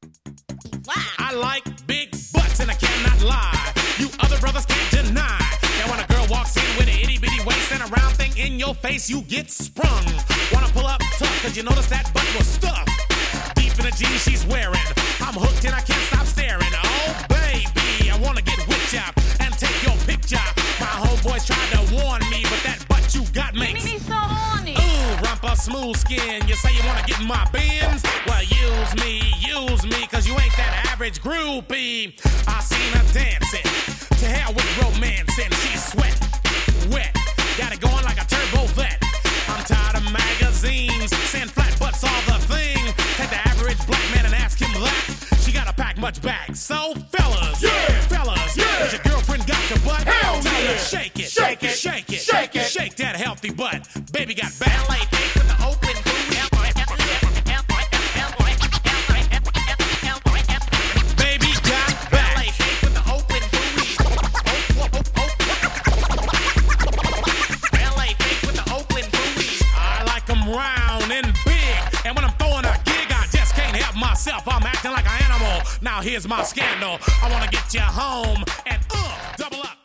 Wow. I like big butts and I cannot lie. You other brothers can't deny that when a girl walks in with an itty bitty waist and a round thing in your face, you get sprung. Wanna pull up tough, cause you notice that butt was stuffed deep in the jeans she's wearing. I'm hooked and I can't stop staring. Oh baby, I wanna get whipped up and take your picture. My homeboys tried to warn me, but that butt you got makes me so horny. ooh, rumpa smooth skin. You say you wanna get in my bins? Well, use me, cause you ain't that average groupie. I seen her dancing, to hell with romancing. She's sweat, wet, got it going like a turbo vet. I'm tired of magazines, saying flat butts all the thing. Take the average black man and ask him that. She gotta pack much back. So fellas, does your girlfriend got your butt? Hell Tell yeah. her shake it, Shake it. shake it, Shake it. shake that healthy butt. Baby got ballet feet with the open booty. Baby got ballet feet with the open booty. Ballet feet with the open booty. I like 'em round and big, and when I'm throwing a gig, I just can't help myself. I'm acting like an animal. Now here's my scandal. I wanna get you home and double up.